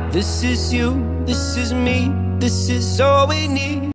This is you, this is me, this is all we need.